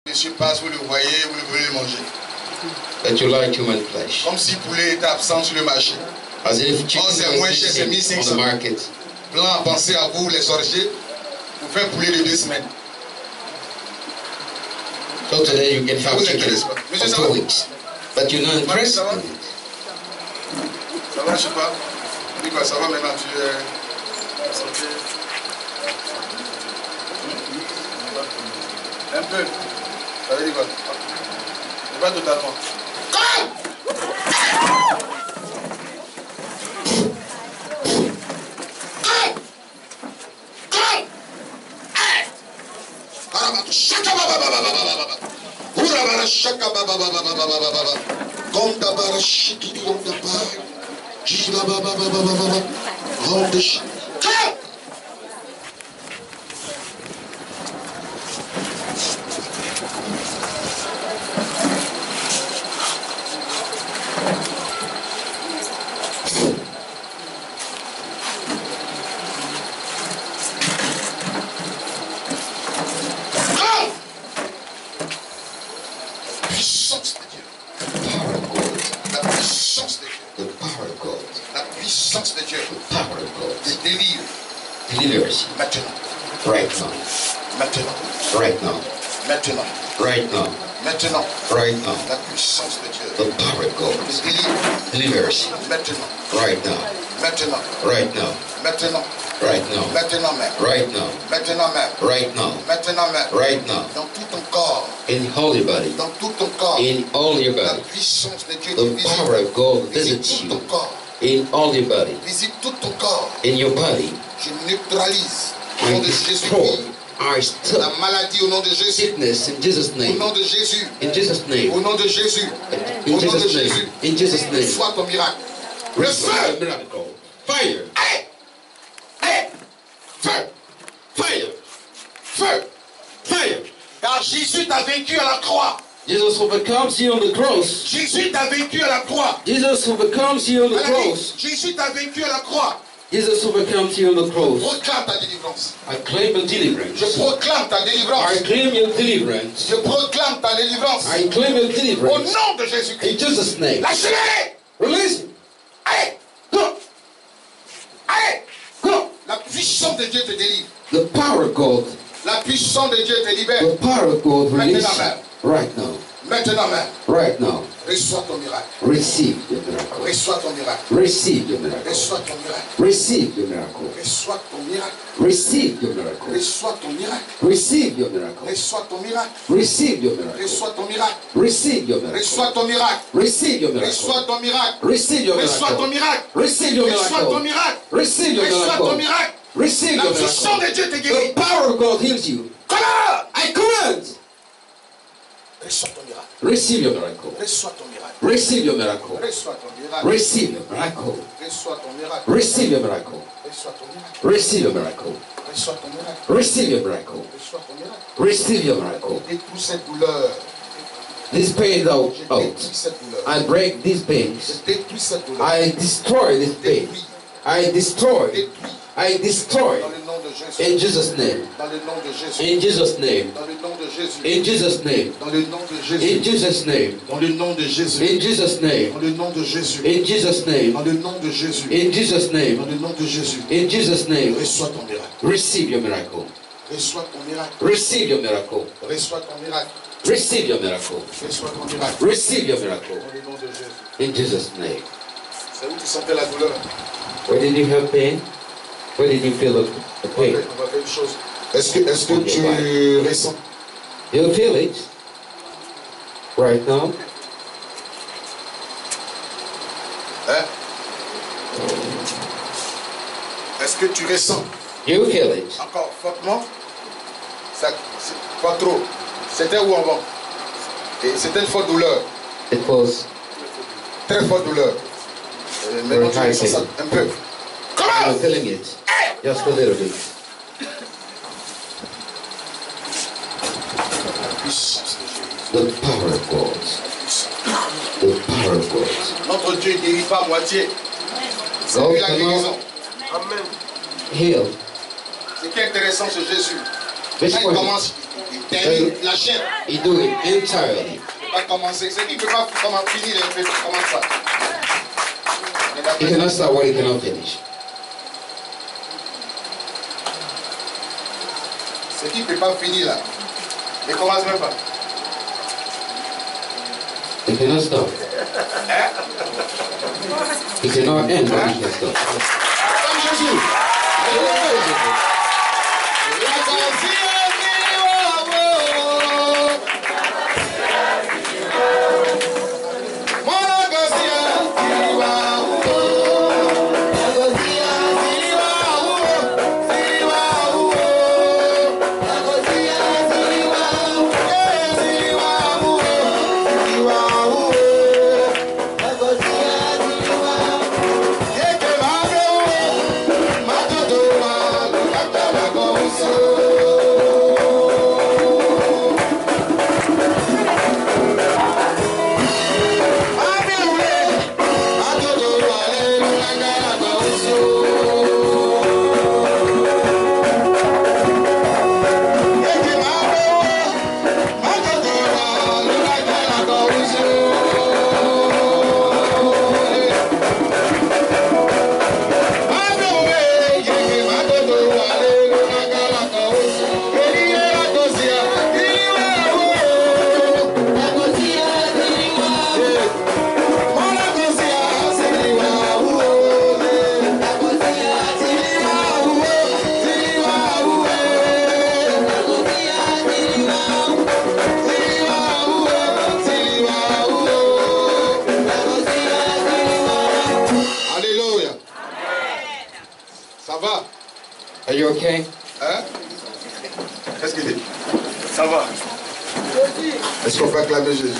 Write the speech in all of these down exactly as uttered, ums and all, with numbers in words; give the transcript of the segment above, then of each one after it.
Monsieur passe, vous le voyez, vous le voulez le manger. That you like human flesh. Comme si le poulet était absent sur le marché. As if chicken Oh, c'est moins was cher, c'est mille cinq missing on the cents. market. Blanc, pensez à vous, les sorciers, vous faites poulet de deux semaines. So today you can Ça have vous chicken intéresse pas? Monsieur, for ça two va? weeks. But you're not Marie, ça interested va? in it. Ça va, je sais pas. Oui, quoi, ça va maintenant, tu es... la santé. Un peu. Ça veut dire quoi? Pas totalement. Delivers. Maintenant. Right now. Maintenant. Right now. Maintenant. Right now. Maintenant. Right now. La puissance de Dieu. The power of God Le délivre. delivers. Maintenant. Right now. Maintenant. Right now. Maintenant. Right now. Maintenant même. Right now. Maintenant même. Right now. Maintenant même. Right now. Dans tout ton corps. In holy body. Dans tout ton corps. In all your La body. puissance de Dieu The te visite. power of God Visite visits tout you. ton corps. In all your body. Visite tout ton corps. In your body. Je neutralise. Au I nom de destroy. Jésus-Christ. I La stop maladie au nom de Jésus. sickness in Jesus' Au name. nom de Jésus. In Jesus' name. Au nom de Jésus. In Au nom de Jesus' Jésus. name. In Jesus' name. Reçois ton miracle. Le Receive feu. a miracle. Fire. Allez. Allez. Feu. Fire. Feu. Fire. Car Jésus t'a vaincu à la croix. Jesus overcomes you on the cross. Jésus t'a vaincu à la croix. Jesus overcomes you on the Maladie, cross. Jésus t'a vaincu à la croix. Jesus overcomes you on the cross. Proclame ta délivrance. I claim your deliverance. Je proclame ta délivrance. I claim your deliverance. Je proclame ta délivrance. I claim your Au deliverance. nom de In Jésus-Christ. Jesus' name. Lâchez-les. Release him. Allez. Go. Allez. Go. La puissance de Dieu te délivre. The power of God. La puissance de Dieu te libère. The power of God release Maintenant même. you. Right now. Maintenant même. Right now. Reçois ton miracle. Receive your miracle. Reçois ton miracle. Receive your miracle. Reçois ton miracle. Receive your miracle. Reçois ton miracle. Receive your miracle. Reçois ton miracle. Receive your miracle. Reçois ton miracle. Receive your miracle. Reçois ton miracle. Receive your miracle. Reçois ton miracle. Receive your Reçois miracle. ton miracle. Receive your Reçois ton miracle. miracle. Receive your Reçois ton miracle. miracle. Receive your Reçois ton miracle. miracle. Receive La your puissance miracle. de Dieu te The guérit. power of God heals you. Commande. I command. Reçois ton miracle. Receive your miracle. Reçois ton miracle. Receive your miracle. Reçois ton miracle. Receive your miracle. Reçois ton miracle. Receive your miracle. Reçois ton miracle. Receive your miracle. Reçois ton miracle. Receive your miracle. Reçois ton miracle. Receive your miracle. Détruis cette douleur. This pain out. Je out. détruis cette douleur. I break these Je pains. détruis cette douleur. I destroy this pain. Détruis. I destroy. Détruis. I destroy. Dans le nom de Jésus. In Jesus' name. Dans le nom de Jésus. In Jesus' name. Dans le nom de Jésus. In Jesus' name. Dans le nom de In Jésus. Jesus' name. Dans le nom de Jésus. In Jesus' name. Dans le nom de Jésus. In Jesus' name. Dans le nom de Jésus. In Jesus' Dans name. le nom de Jésus. In Jesus' name. Reçois ton miracle. Receive your miracle. Reçois ton miracle. Receive your miracle. Reçois ton miracle. Receive your miracle. Reçois ton miracle. Receive your miracle. Dans le nom de Jésus. In Jesus' name. C'est où tu sentais la douleur? Where did you have pain? Where did you feel the, the On va pain? faire on va faire une chose. Est-ce que, est-ce que tu ressens? You feel it right now? Hein? Est-ce que tu ressens? You feel it. Encore fortement? Ça, c'est pas trop. C'était où avant? Et c'était une forte douleur. It was Très forte douleur. Euh, maintenant tu Very ressens ça high un peu. you're Comment? feeling it. Just a little bit. La puissance de Jésus. The power of God. The power of God. Notre Dieu ne guérit pas à moitié. C'est God lui la guérison. cannot heal. Ce qui est intéressant, c'est Jésus. This Quand il one, commence, Il termine la chaîne. He do it entirely. Il ne peut pas commencer. C'est qu'il ne peut pas comment finir et il commence ça. He cannot start what he cannot finish. C'est qu'il ne peut pas finir là. Il ne commence même pas. He cannot stop. Hein? He cannot end what he can stop. Comme Jésus. Are you okay? Hein? Qu'est-ce qu'il dit? Ça va. Est-ce qu'on peut acclamer Jésus?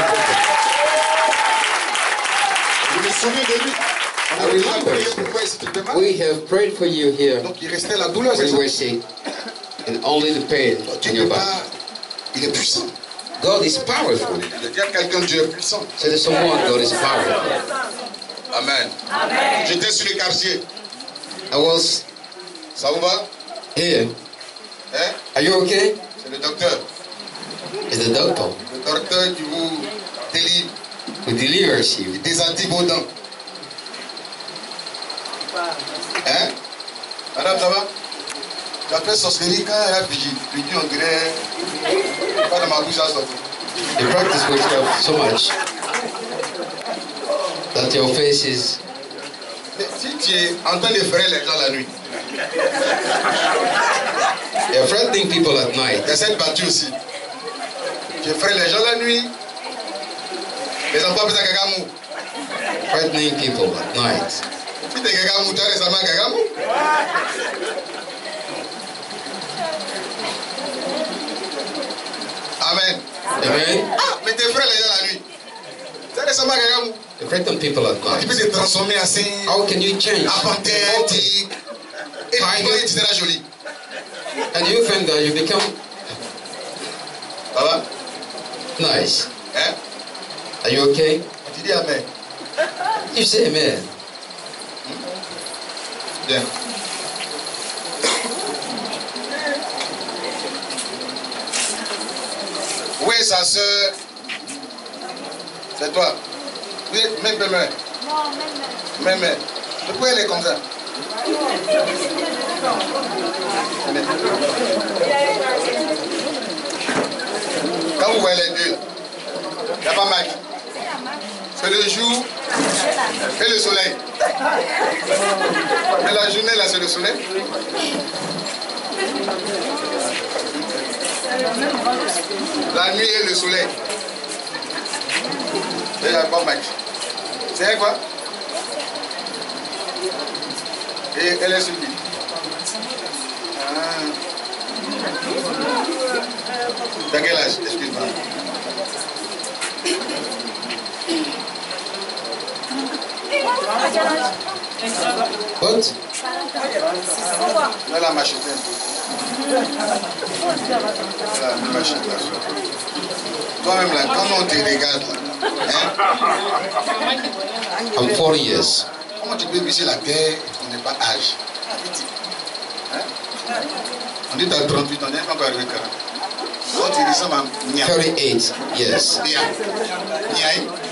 Vous vous souvenez de lui? On a déjà prié pour toi ici, tu te demandes? We have prayed for you here Donc il restait la douleur, c'est when ça? you were sick, and only the pain Tu in ne your peux body. pas. Il est puissant. God is powerful. Il y a quelqu'un de Dieu est puissant. So there's someone God is powerful. Amen. J'étais sur le quartier. I was Ça vous va? here. Hein? Are you okay? C'est le docteur. It's the doctor Le docteur qui vous délivre. who delivers Il you. désactive vos dents. Hein? Madame, ça va? Tu as fait sorcellerie quand elle a fini. Tu dis, on dirait. Pas dans ma bouche à sortir. You practice witchcraft so much that your face is. Mais si tu es en train de frapper les gens la nuit, You're frightening people at night. il y a cette battue aussi. Tu frappes les gens la nuit. Les enfants pensent à Gagamou. Frightening people at night. Puis t'es Gagamou, tu as récemment Gagamou. Amen. Amen. Ah, mais tu frappes les gens la nuit. Tu as récemment Gagamou. You frighten people at Tu peux night. te transformer assez. How can you change? À panthère, tigre. Et puis tu seras joli. And you think that you become Ça va? nice. Hein? Are you okay? Tu dis Amen. You say amen. Bien. Où est sa soeur? C'est toi. Oui, même, même. Non, même. Même, même. Pourquoi elle est comme ça? Quand vous voyez les deux, il n'y a pas mal. C'est le jour et le soleil. Et la journée, là, c'est le soleil. La nuit et le soleil. Et il n'y a pas mal. C'est quoi? Et elle est sur lui. Ah. T'as quel âge? Excuse-moi. What? Là, la machette un peu. Là, la machette là. Toi-même là, quand on te regarde là, hein? I'm forty years. Comment tu peux viser la terre et on n'est pas âge? Hein? On dit t'as trente-huit ans, on n'est pas encore arrivé à quarante. Oh, tu ressembles à Nia. thirty-eight, yes. Nia. Nia.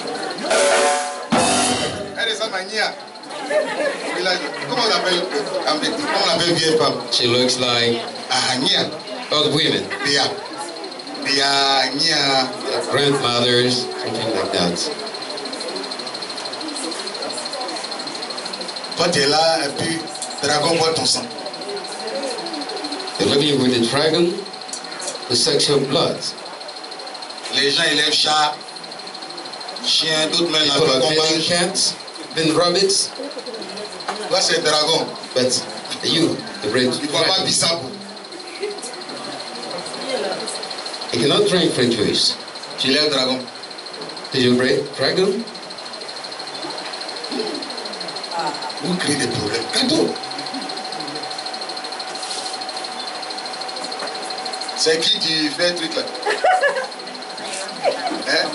Elle ressemble à Nia. Comment on l'appelle? Comment on l'appelle vieille femme? She looks like Ah, Nia. other women, Nia. Nia. Nia. grandmothers, something like that. Toi, tu es là et puis dragon boit ton sang. You're living with the dragon, the sexual blood. Les gens élèvent chats, chiens, d'autres mènent la People are combat. feeding cats, then rabbits, Toi, c'est dragon. but you, the red Tu ne bois pas dragon, bissapou. you cannot drink fruit juice. Tu lèves dragon. Did you break dragon? Vous créez des problèmes. Cadeau. C'est qui qui fait le truc là? Hein?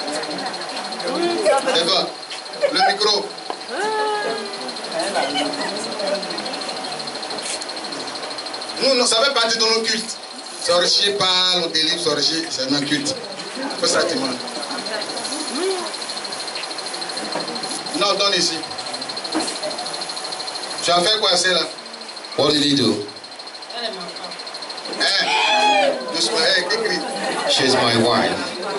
C'est toi. Le micro. Nous, non, ça fait partie de nos cultes. Sorcier parle, on délivre, sorcier, c'est un culte. Faut ça te demande. Non, donne ici. Tu as fait quoi, celle-là? What did he do? Hein? Doucement, hey, qui crie? She's my wife.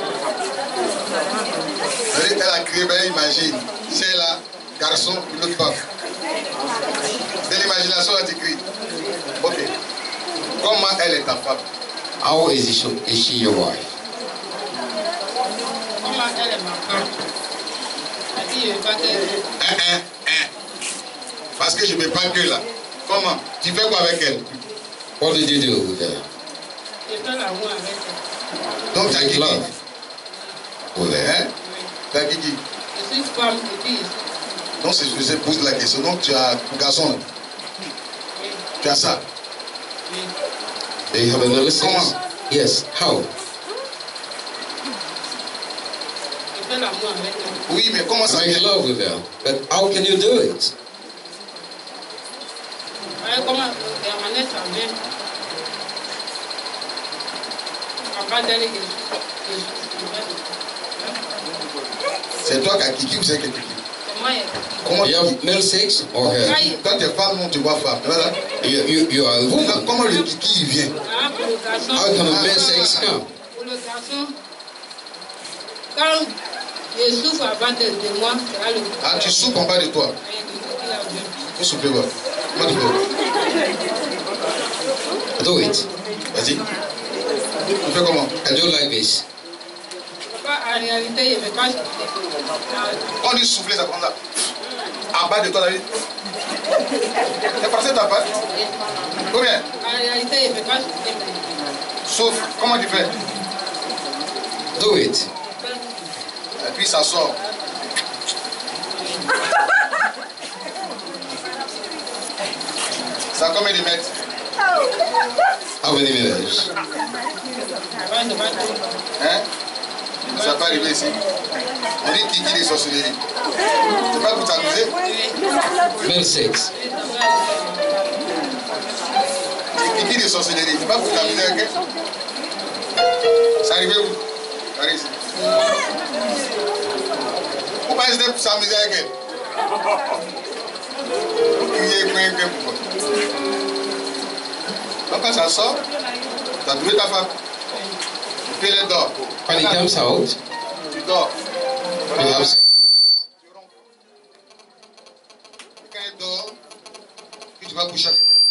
Elle a crié, ben imagine. Celle-là, garçon, l'autre femme. C'est l'imagination, là, tu cries. Ok. Comment elle est ta femme? How is she, is she your wife? Hein, hein, hein. Parce que je ne mets pas que là. Comment? Tu fais quoi avec elle? What did you do with her? Donc, tu as Make Kiki. love with her. Hein? Tu as Kiki. Donc, c'est je te pose la question. Donc, tu as garçon là. Tu as ça. Do you have another sex? Comment? Yes. How? Oui, mais comment ça Make vient? love with her. But how can you do it? C'est toi qui as Kiki ou c'est que Kiki? Comment You have male sex or her? Toi, tu es femme, non, tu vois femme. Voilà. You, you, you are a woman. Comment le Kiki il vient? How can a male sex come? Quand je souffre à bas de moi, c'est là le Ah, tu souffres en bas de toi. Faut souffler, quoi. Comment tu fais? Do it. Vas-y. Tu fais comment? I do like this. En réalité, je ne vais pas souffler. Quand on dit souffler, ça prend là. En bas de toi, David. C'est passé ta patte? Combien? En réalité, je ne vais pas souffler. Souffle. Comment tu fais? Do it. Et puis ça sort. Ça a combien de mètres? How many minutes? Hein? Ça n'a pas arrivé ici. On dit Kiki des sorcelleries. C'est pas pour t'amuser? Male sex. Kiki des sorcelleries. C'est pas pour t'amuser avec elle? C'est arrivé où? Ça arrive ici. Pourquoi c'était pour s'amuser avec elle? Crier, crier, crier, pourquoi? Donc quand ça sort, tu as trouvé ta femme. Et puis elle dort. When it comes out, Tu dors. you Voilà. have sex. Tu rompes. Et quand elle dort, puis tu vas coucher avec elle.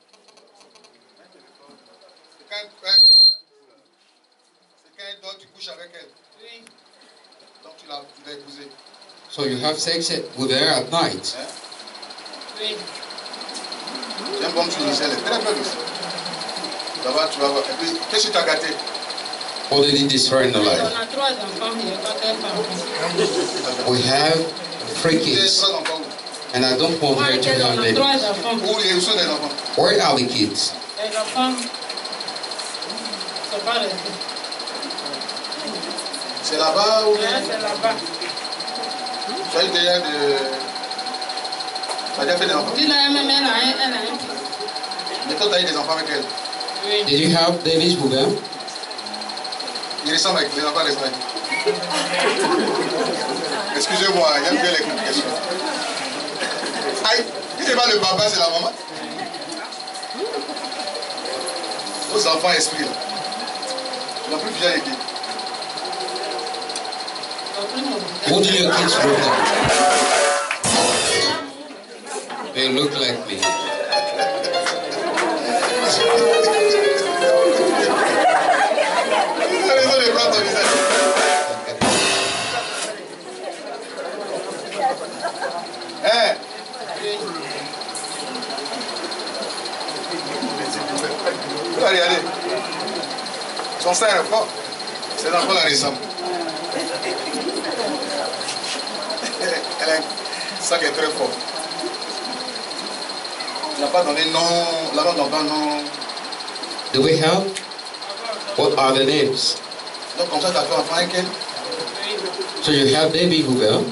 Et quand elle dort, et quand elle dort, tu couches avec elle. Donc tu l'as tu l'as épousée. So you have sex with her at night. Hein? Oui. C'est un bon chose aussi, elle est très belle aussi. Ça va, tu vas voir. Et puis, qu'est-ce que tu as gâté? What did he destroy in the On life? a trois enfants, il n'y a pas qu'un enfant. We have three Tu kids, trois enfants où? and I don't want Moi, her to on have a babies. trois enfants. Où ils sont les enfants? Where are the kids? Les enfants ne sont pas restés. C'est là-bas ou Mais c'est là-bas. tu as eu déjà de. Tu as déjà fait des enfants? Tu n'as même elle a un, elle a un fils. Mais toi, tu as eu des enfants avec elle. Oui. Did you have babies with her? Il ressemble avec les enfants d'Espagne. Excusez-moi, j'aime bien les complications. Aïe, si c'est pas le papa, c'est la maman. Aux enfants esprits. Ils n'ont plus bien aidé. What do your kids look like? They look like me. Tu as raison de prendre ton visage. Hein? Allez, allez. Son sein est fort. C'est dans quoi la ressemble. Elle a un sac est très fort. Tu n'as pas donné nom, la nom d'enfant, non. Do we have? What are the names? Donc comme ça, tu as fait enfant avec elle. So you have baby Hubert,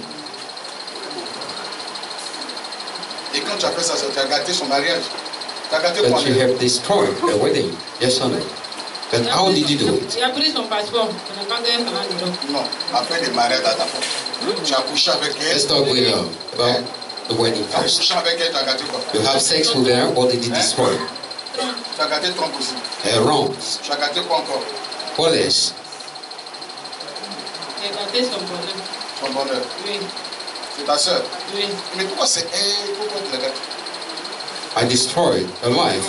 Et quand tu as fait ça, tu as gâté son mariage. Tu as gâté quoi? but you have destroyed the wedding. Yes or no? But how did you do it? Il a pris son passeport. Il n'a pas gagné pendant dedans. Non, après le mariage à ta femme. Tu as couché avec elle. Let's talk with her about the wedding Tu as first. couché avec elle, tu as gâté quoi? You have sex with her, what did you destroy? Tu as gâté ton aussi. Her wrongs. Tu as gâté quoi encore? What else? Il a gâté son bonheur. Son bonheur. Oui, C'est ta soeur. oui. Mais pourquoi c'est elle? Pourquoi tu l'as gâté? I destroyed her life.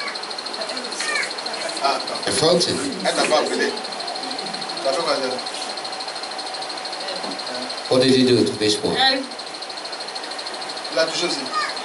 Ah, attends. I felt it. Elle t'a pas appelé. Tu as fait quoi? What did you do to this one? Elle, Tu l'as touché aussi.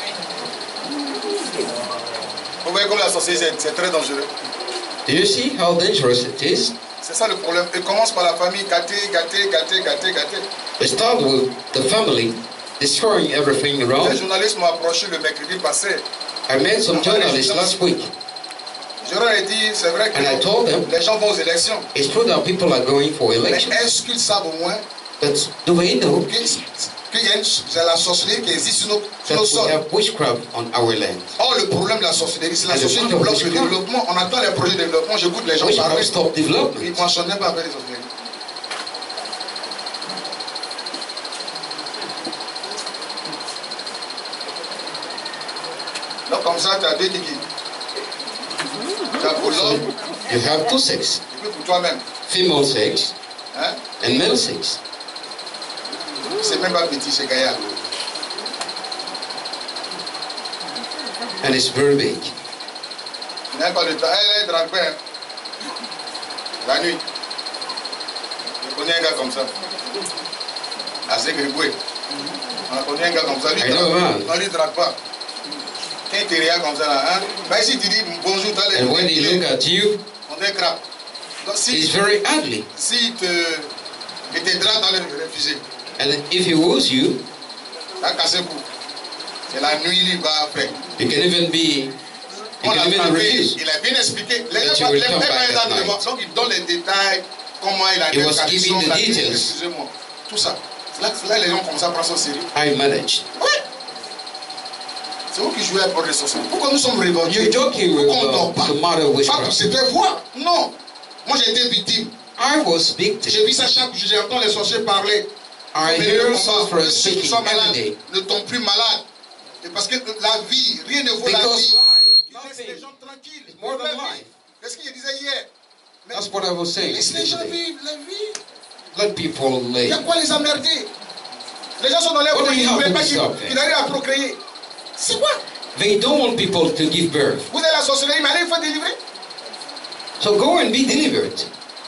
Vous voyez comme la sorcellerie, c'est très dangereux. Do you see how dangerous it is? C'est ça le problème. Il commence par la famille, gâter, gâter, gâter, gâter, gâter. It started with the family destroying everything Les around. journalistes m'ont approché le mercredi passé. I met some journalists last week, Je leur ai dit, c'est vrai que and I told them les gens vont aux élections. it's true that people are going for Mais elections, est-ce qu'ils savent au moins but do they know que- qu'il y a une, c'est la sorcellerie qui existe sur nos, sur that nos we sols? have witchcraft on our land? Or, le problème de la sorcellerie, c'est la And the sorcellerie qui problem bloque is le witchcraft. développement. On attend les projets de développement, j'écoute les gens Witchcraft parler. stop Ils development. ne mentionnent même pas avec les sorcelleries. Donc, comme ça, tu as deux kiki. Tu as pour l'homme You have two sex, et puis pour toi-même. female sex Hein? and male sex. C'est même pas petit, c'est Gaïa. And it's very big. Tu n'as pas le temps. Elle est drague hein. La nuit. Je connais un gars comme ça. Assez griboué. On a connu un gars comme ça. Lui, I know, man. non, lui, drague pas. Quand il te regarde comme ça, là, hein? Bah, si tu dis bonjour, tu as les And when he look at you, on te crappe. Donc, si, he's very ugly. si te, il te drague dans le refusé, And if he woos you, tu as cassé pour. C'est la nuit, il va faire. you can even be, you On can l'a even frappé, refuse. il a bien expliqué. Les That gens you will les- come les- back les- at les- night. donc il donne les détails, comment il a He was fait giving the la details. excusez-moi, tout ça. C'est là, c'est là que les gens commencent à prendre ça au sérieux. I managed. Oui. C'est vous qui jouez à bord des sorciers. Pourquoi nous sommes révoltés? You're joking with Pourquoi on ne dort the, pas? the matter Pas pour witchcraft. se faire voir. Non. Moi j'ai été victime. I was victim. J'ai vu ça chaque jour. J'entends les sorciers parler. I Mais hear on sorcerers va- ceux qui speaking sont every malades day. ne tombent plus malades. Et parce que la vie, rien ne vaut la Because vie. life, Il laisse nothing les gens tranquilles. is more than Leur vie. life. C'est ce qu'il disait hier. Mais That's what I was saying. laisse les gens yesterday. vivre la vie. Let people Il y a live. quoi les emmerder? Les gens sont dans les What do foyers, you ils ne have veulent pas to qu'ils stop qu'ils arrivent à procréer. C'est quoi? They don't want people to give birth. Vous avez la sorcellerie, mais allez, il faut délivrer. So go and be delivered.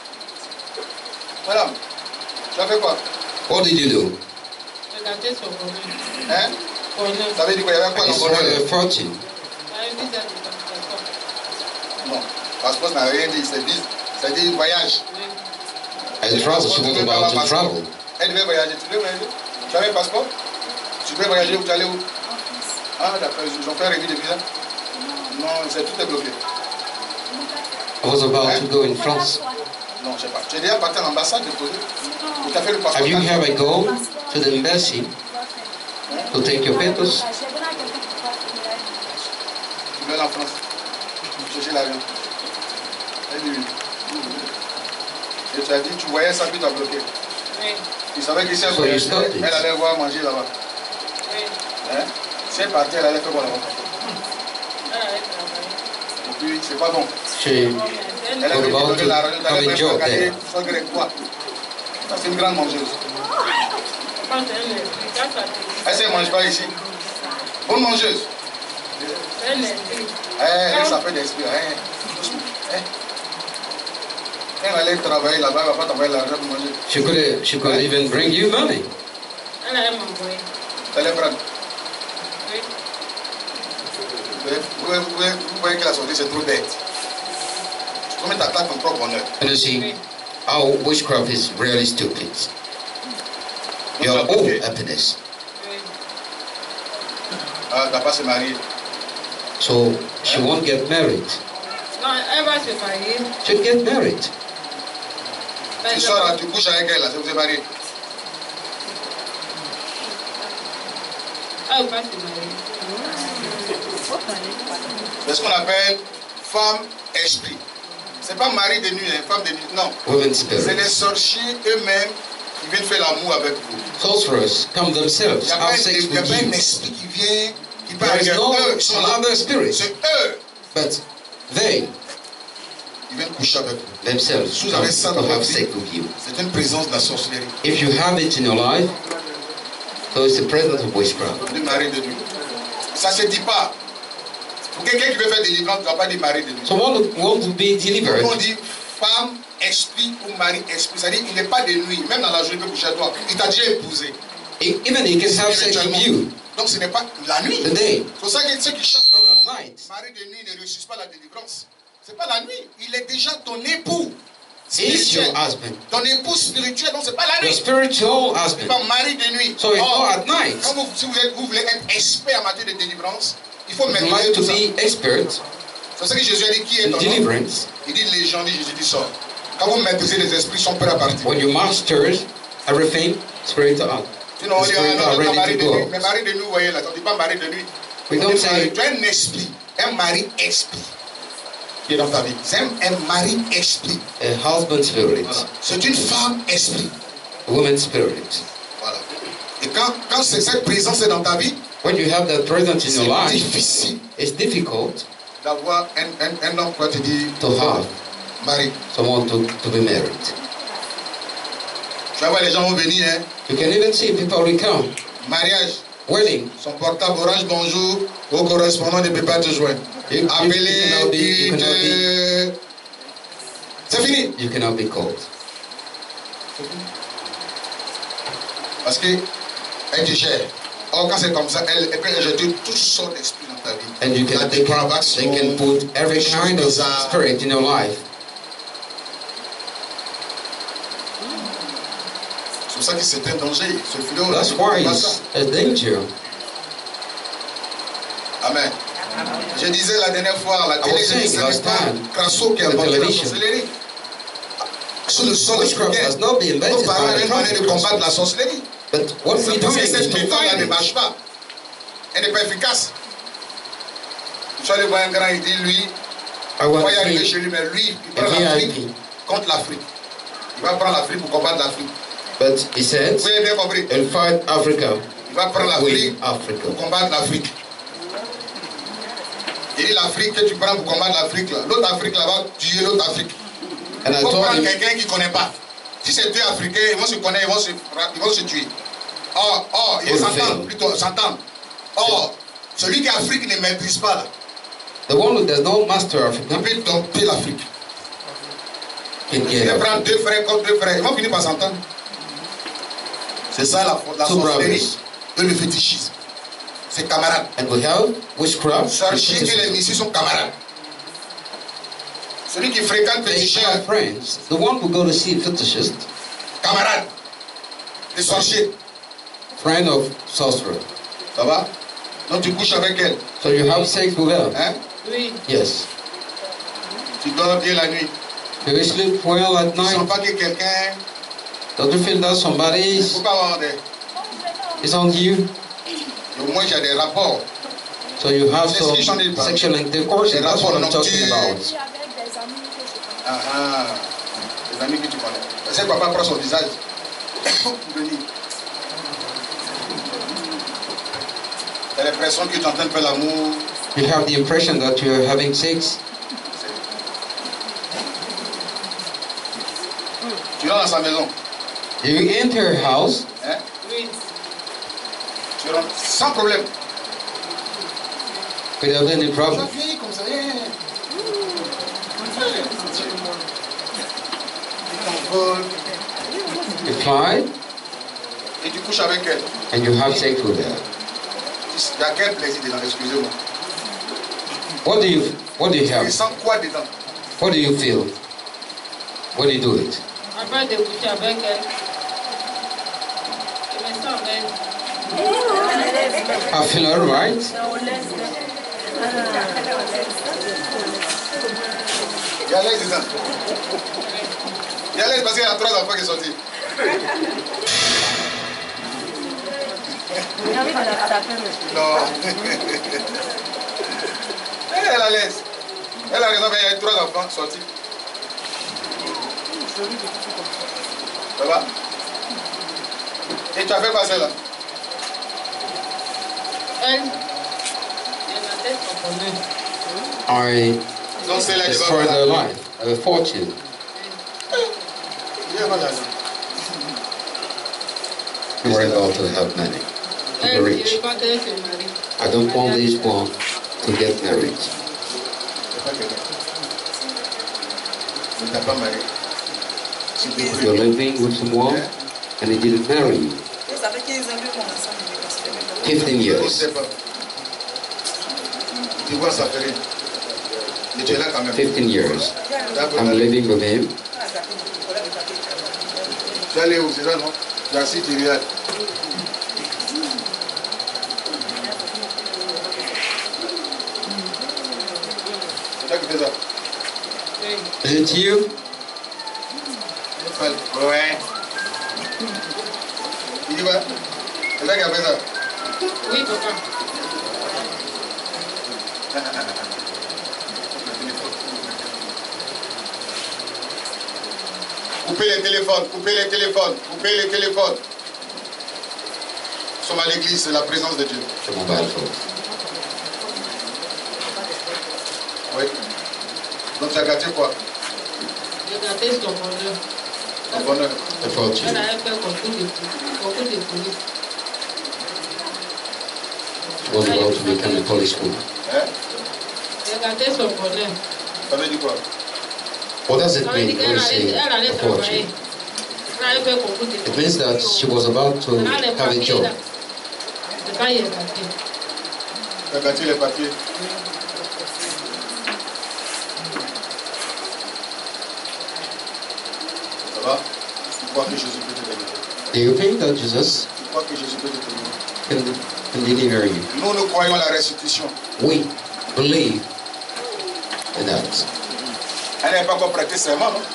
Madame, tu as fait quoi? What did you do? il a gâté son bonheur. Hein? Bonheur. Ça veut dire qu'il y avait quoi I dans destroyed bonheur? a fortune. Il a un visa de passeport. Non, passeport n'a rien dit, c'est dit, c'est dit voyage. Oui. I traveled. She was about to travel. Elle devait voyager, tu veux voyager? Tu avais un passeport? Tu veux voyager où tu allais où? Ah d'accord, ils ont fait un remis de visa? Non, c'est tout est bloqué. I was about to go in France. Non, je sais pas. Tu es déjà parti à l'ambassade de poser? Tu as fait le passeport? Have you ever go to the embassy to take your papers? Tu veux aller en France? Chercher l'avion. Elle dit oui. Et tu as dit, tu voyais ça, puis tu as bloqué. Oui. Tu savais que si elle So you voyageait, stopped it. elle allait voir manger là-bas. Oui. Hein? Si elle partait, elle allait faire quoi là-bas? Elle allait travailler. Et puis, c'est pas bon. She Bon, mais Elle elle- allait What about donner la radio, to elle allait have a job regarder there? son grec quoi. Ça, c'est une grande mangeuse. quand elle est- quand ça te- Elle ne mange pas ici. Bonne mangeuse. elle est- Eh, elle s'appelle d'esprit. Eh, doucement. Eh. Quand elle allait travailler là-bas, elle ne va pas t'envoyer l'argent pour manger. she could she could even bring you money. Elle allait m'envoyer. Elle allait prendre. Oui. Vous voyez, vous voyez, vous voyez, vous voyez que la sortie, c'est trop bête. Tu peux mettre ta claque ton propre bonheur. And you see how witchcraft is really stupid. Your own happiness. Oui. Ah, t'as pas se marier. So she won't get married. Non, elle va se marier. She'll get married. Ben, Tu je- sors là, tu couches avec elle, là, vous êtes marié. Elle va se marier. C'est ce qu'on appelle femme esprit. C'est pas mari de nuit, hein, femme de nuit. Non. Women's C'est les spirits. sorciers eux-mêmes qui viennent faire l'amour avec vous. Sorcerers come Il themselves, n'y a, pas have un- sex il y a with pas un you. esprit qui vient, qui parle There is avec no eux. Ils sont là. other spirit, C'est eux. but they Ils viennent coucher avec vous. themselves Vous come avez ça dans to votre have vie. sex with you. C'est une présence de la sorcellerie. If you have it in your life, so it's the presence of witchcraft. Du mari de nuit. Ça ne se dit pas. Pour quelqu'un qui veut faire délivrance, tu ne dois pas dire mari de nuit. So one who want to be delivered, On dit femme, esprit ou mari, esprit. C'est-à-dire qu'il n'est pas de nuit. Même dans la journée, il peut coucher avec toi. Il t'a déjà épousé. e- even he can have sex with you Donc ce n'est pas la nuit. the day. C'est pour ça que ceux qui chantent dans la Night. mari de nuit ne réussissent pas la délivrance. Ce n'est pas la nuit. Il est déjà ton époux. Is your Spirituel. husband, Ton époux spirituel, donc ce n'est pas la your nuit. spiritual Ce n'est husband. pas mari de nuit. So it's Or, not at night. quand vous, si vous, êtes, vous voulez être expert en matière de délivrance, il faut If you maîtriser like to tout ça. be expert C'est ça que Jésus a dit qui est in ton homme. deliverance, Il dit les gens, dit Jésus dit sort. Quand vous maîtrisez les esprits, ils sont prêts à partir. when you master everything, spirit out. Sinon, on The dit, ah, spirit non, are non, non, mari ready de to nuit. go. Mais mari de nuit, vous voyez là, on ne dit pas mari de nuit. We On don't dit mari- say tu as un esprit, un mari esprit qui est dans ta vie. C'est un, un mari esprit. a husband spirit, Voilà. C'est une femme esprit. a woman spirit. Voilà. Et quand, quand c'est- cette présence est dans ta vie, When you have that presence in your c'est life, difficile it's difficult d'avoir un, un, un homme qui va te dire to have mari. someone to, to be married. Tu vas voir les gens vont venir, hein. You can even see people will come. Mariage, Wedding, son portable orange bonjour, au correspondant ne peut pas te joindre. you, you, you Appelez, cannot be, you dites, cannot be, euh, c'est fini. you cannot be called. Parce que elle te gère. Or, quand c'est comme ça, elle, elle peut jeter toutes sortes d'esprits dans ta vie. And you La can, they can, dépravation, they can put every des choses kind of bizarres. spirit in your life. C'est pour ça que c'est un danger. Ce fléau, That's why it's a danger. Amen. Je disais la dernière fois, la I télé, was je saying disais, ce last n'est pas time, Crasso qui a the inventé la television. sorcellerie. Sur le sol Witchcraft africain, has not been nos invented parents ont by une the manière de prophets. combattre la sorcellerie. But what we C'est do parce que is cette to méthode-là find ne it. marche pas. Elle n'est pas efficace. Je suis allé voir un grand, il dit, lui, I on want va y to arriver see chez lui, mais lui, il a prend l'Afrique V I P. contre l'Afrique. Il va prendre l'Afrique pour combattre l'Afrique. But he said, Vous avez bien compris? and fight Africa Il va prendre l'Afrique with Africa. pour combattre l'Afrique. Il dit l'Afrique que tu prends pour combattre l'Afrique, là. L'autre Afrique là va tuer l'autre Afrique. And Il I faut told prendre him, quelqu'un qui ne connaît pas. Si c'est deux Africains, ils vont se connaître, ils vont se, ils vont se tuer. Or, or, ils All s'entendent, fail. plutôt, s'entendent. Or, celui qui est Afrique ne maîtrise pas, là, the one who does not master Africa il peut domper l'Afrique. can Il get va Africa. prendre deux frères contre deux frères, ils vont finir par s'entendre. C'est ça la, la Two sorcellerie brothers. et le fétichisme. C'est camarades. And we have witchcraft. Sorciers et les They messieurs sont camarades. Celui qui fréquente féticheur, are friends. The one who go to see fetishist, camarade. Les sorciers. friend of sorcerer. Ça va? Donc tu couches avec elle. So you have sex with her? Hein? Oui. Yes. Tu dors bien la nuit. Do you sleep well at Tu ne sens night? pas que quelqu'un Don't you feel that ne somebody peut is, pas avoir des. is on you? Au moins, il y a des rapports. So you have C'est ce some que j'en ai parlé. sexual intercourse, Des and that's what rapports I'm talking nocturnes. about. avec des amis que je connais. Ah ah. Ton ami que tu connais. C'est que papa prend son visage. Venir. Tu as l'impression que tu es en train de faire l'amour. You have the impression that you are having sex. Tu rentres dans sa maison. You enter her house. Hein? Oui. Tu rentres sans problème. Without any Tu problem. as vieilli comme ça. Hey. Tu t'envoles. You fly Et tu couches avec elle. and you have sex with her. Il y a quel plaisir dedans, excusez-moi. What do you What do you Tu have? sens quoi dedans? What do you feel? When you do it? Après de coucher avec elle. Je me sens belle. I feel alright. Il y a l'aise dedans. Il y a l'aise parce qu'il y a trois enfants qui sont sortis. Non. Elle a l'aise. Elle a raison, mais il y a trois enfants sortis. Ça va? Et tu as fait quoi celle-là? Elle. Elle a tête I Donc celle-là, tu vas destroyed voir. their life, a fortune. Il y a pas d'argent. You were about to have money, to be Elle, je rich. veux pas qu'elle se marie. I don't want this one to get married. C'est pas quelqu'un. Tu ne t'as pas marié. Tu te You're brûles. living with someone and he didn't marry you. Fifteen On ne years. sait pas. Tu vois, ça fait rien. Mais tu es là quand même. Fifteen years. D'accord. I'm living with him. Tu es allé où? C'est ça, non? Tu es assis, tu regardes. C'est toi qui fais ça? Oui. Is it you? Ouais. Il dit quoi? C'est toi qui as fait ça? Oui, papa. Coupez les téléphones, coupez les téléphones, coupez les téléphones. Nous sommes à l'église, c'est la présence de Dieu. The mobile phone. Oui. Donc tu as gâté quoi? J'ai gâté son bonheur. Ton bonheur. The Elle fortune. avait fait beaucoup de beaucoup de police. She was about to become a policewoman. Hein? J'ai gâté son bonheur. Ça veut dire quoi? What does it Ça veut mean dire when qu'elle you allait, say elle allait a travailler. fortune? Elle avait fait beaucoup de It means that she was about to Là, les have a papiers, job. là. C'est pas il est gâté. Tu as gâté les papiers. Ça va? Tu crois que Jésus peut te délivrer? Do you think that Jesus Tu crois que Jésus peut te délivrer? can, can deliver you? Nous, nous croyons à la restitution. We believe in that. Elle n'avait pas encore prêté serment, non?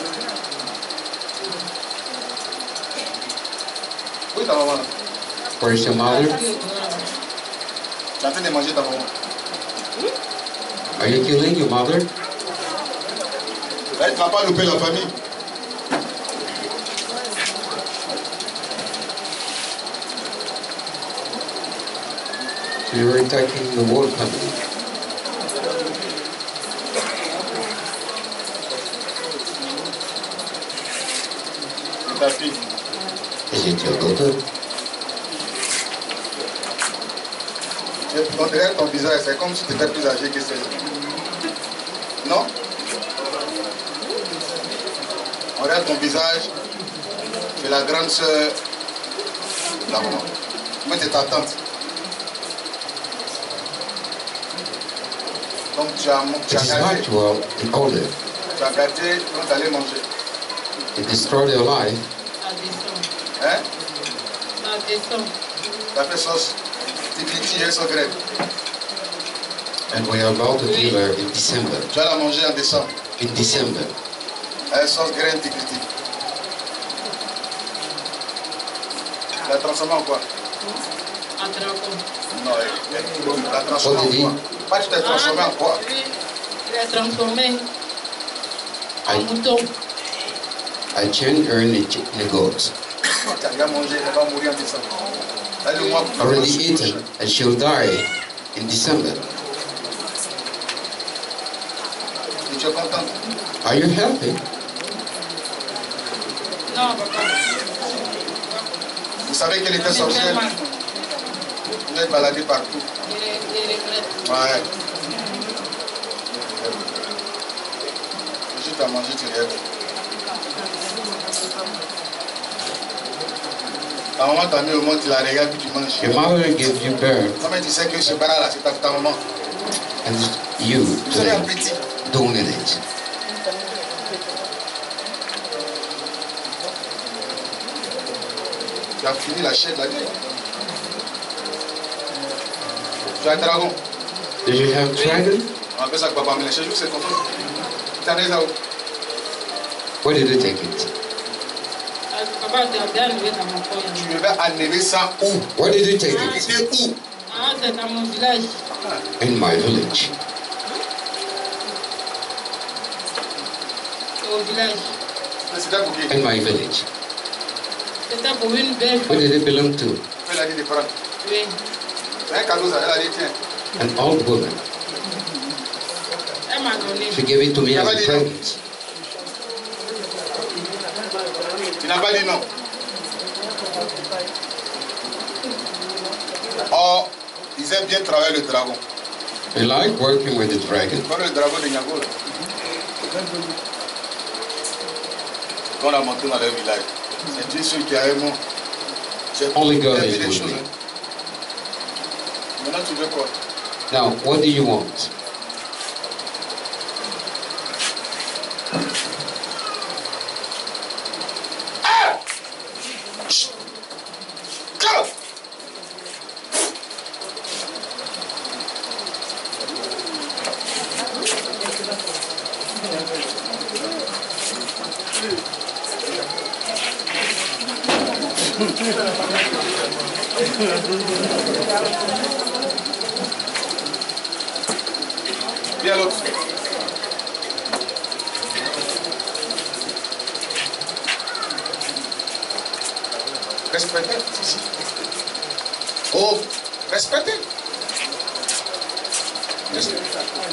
Oui, ta maman. Là. Where is your mother? Tu es en train de manger ta maman. Are you killing your mother? Là, tu n'as pas loupé la famille. You're attacking the whole family. C'est ta fille. Is it your daughter? On dirait ton visage, c'est comme si tu étais plus âgé que celle. Non? On regarde ton visage, tu es la grande sœur de la maman. Moi, tu es ta tante. Donc, tu as, tu It as is gâté, right, you are the older. tu as gâté quand tu allais manger. It destroyed your life. Ça descend. Hein? Ça descend. Tu as fait sauce tiki et sauce graine. And we are about to kill her in December. Tu vas la manger en décembre. In December. Avec sauce graine tiki. Tu l'as transformée en quoi? En dragon. Non, tu l'as transformée What did en he- quoi? Pas tu t'es transformé en quoi? Oui, il est transformé en I, mouton. I changed her in the, in the goats. Tu as bien mangé, elle va mourir en décembre. Là, le mois Already eaten, and she'll die in December. Et tu es content? Are you happy? Non, papa. Vous savez qu'elle était sorcière? Vous êtes baladé partout. Je je regrette. Ouais. Juste à manger, tu rêves. Ta maman t'a mis au monde, tu la regardes, puis tu manges. Your mother gave you birth, Non, mais tu sais que ce bar-là, c'est ta, ta maman. and you Vous avez today appétit. don't eat it. Tu as fini la chaîne de la vie. Tu as un dragon. Did you have dragon? On appelle ça papa, mais les chez vous, c'est comme ça. Tu as des ça où? Where did you take it? Papa, tu as bien levé dans mon coin. Tu devais enlever ça où? Where did you take it? C'est où? Ah, c'est dans mon village. In my village. Au village. Mais c'était pour qui? In my village. C'était pour une belle Who did it belong to? Elle a dit de prendre. Oui. C'est un cadeau, ça. Elle a dit, tiens. An old woman. Elle m'a donné. She gave it to me as a present. Tu n'as pas dit non. Oh, ils aiment bien travailler le dragon. I like working with the dragon. Comme le dragon de Niago. là. Quand on a monté dans le village, c'est Dieu seul qui a aimé. J'ai Only God j'ai is vu des with choses. me. hein. Maintenant, tu veux quoi? Now, what do you want? Ah! Chut! Calme! Viens l'autre. Respectez. Oh, respectez. Respectez.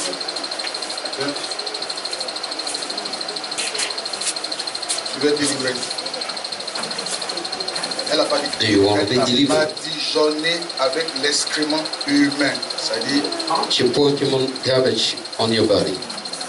Tu veux être délivré. Elle n'a pas dit. Do you want to be Elle n'a delivered? pas dijonné avec l'excrément humain. C'est-à-dire, She put human garbage on your body.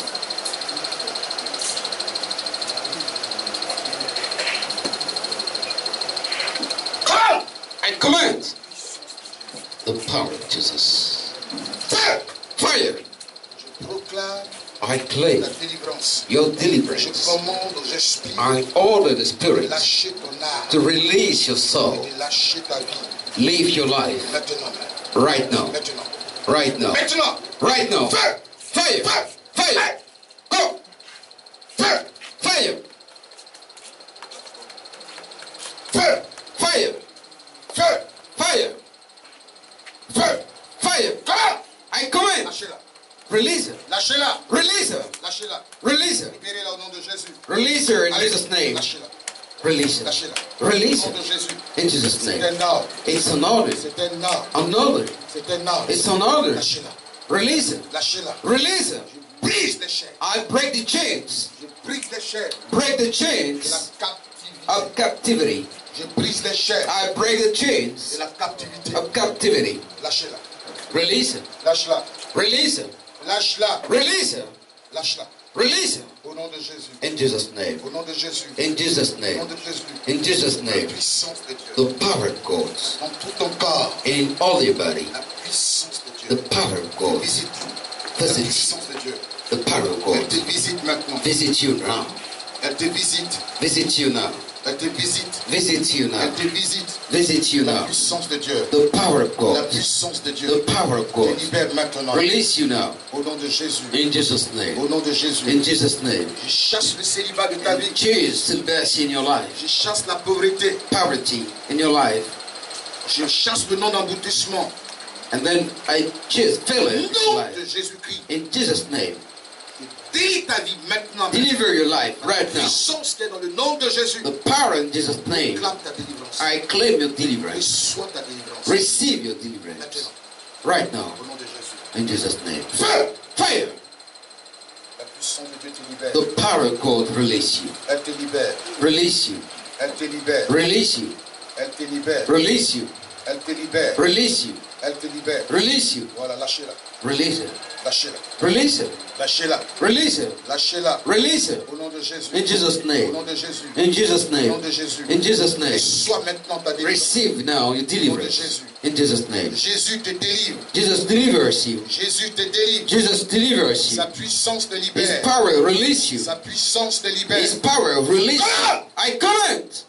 come! I command the power of Jesus. Fire! Fire! Je proclame I claim la délivrance. your Je deliverance. commande aux esprits I order the de spirit lâcher ton âme to release your et soul. de lâcher ta vie. Live your life Maintenant, right now. maintenant, Right now. maintenant. Right now. Feu! Fire! Feu! Fire! Go! Feu! Fire! Feu! Fire! Feu! Fire! Feu! Fire! Comment? I command. Lâchez-la. Release her. Lâchez-la. Release her. Lâchez-la. Release her. Libérez-la au nom de Jésus. Release her in Allez, Jesus' name. lâchez-la. Release her. Lâchez-la. Release Au nom her de Jésus. in Jesus' C'est name. un ordre. It's an order. C'est un ordre. An order. C'est un ordre. It's an order. Lâchez-la. Release her. Lâchez-la. Release her. Je brise les chaînes. I break the chains. Je brise les chaînes Break the de la chains captivité. of captivity. Je brise les chaînes I break the de chains la captivité. of captivity. Lâchez-la. Release her. Lâche-la. Release her. Lâche-la. Release her. Lâche-la. Release her. Au nom de Jésus. In Jesus' name. Au nom de Jésus. In Jesus' Au nom name. de Jésus. In Jesus' La name. puissance de Dieu. The power of God. Dans tout ton corps. In all your body. La puissance de The Dieu. power of God. Visite. La Visit. puissance de Dieu. The power of Elle God. te visite maintenant. Visit you now. Elle te visite. Visit you now. Elle te visite. Visit you now. Elle te visite. Visit you La now. puissance de Dieu. The power of La God. puissance de The Dieu. power of Te God. libère maintenant. Release you now. Au nom de Jésus. In Jesus' name. Au nom de Jésus. In Jesus' name. Je chasse le célibat de ta vie. Choose celibacy in your life. Je chasse la pauvreté. Poverty in your life. Je chasse le nom d'emboutissement. And then I choose Au fill it nom life. de Jésus-Christ. In Jesus' name. Je Délivre ta vie maintenant. Deliver your life right La now. puissance qui est dans le nom de Jésus. The power in Jesus' name. Clame ta délivrance. I claim your deliverance. Reçois ta délivrance. Receive your deliverance. Maintenant, Right now. au nom de Jésus. In Jesus' name. Feu! Fire! La puissance de Dieu te libère. The power of God release you. Elle te libère. Release you. Elle te libère. Release you. Elle te libère. Release you. Elle te libère. Release you. Elle te libère. Release you. Voilà, lâchez-la. Release it. Lâchez-la. Release it. Lâchez-la. Release it. Lâchez-la. Release it. Au nom de Jésus. In Jesus' Au name. nom de Jésus. In Jesus' Au name. nom de Jésus. In Jesus' name. Reçois maintenant ta délivrance. Receive now your deliverance. In Jesus' name. Jésus te délivre. Jesus delivers you. Jésus te délivre. Jesus delivers you. Sa puissance te His libère. power release you. Sa puissance te libère. His power release you. Ah! I command.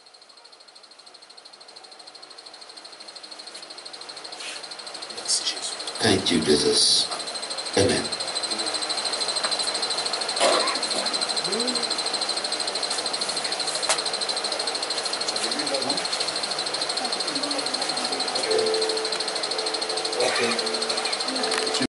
Merci Jésus. Thank you, Jesus. Amen. Okay.